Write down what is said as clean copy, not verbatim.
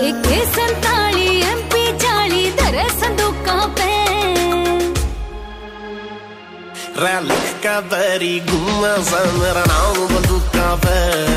AK 47 MP 40 धरे संदूकों पे। Relic का बरी घूमा सा मेरा नाम बंदूका पे।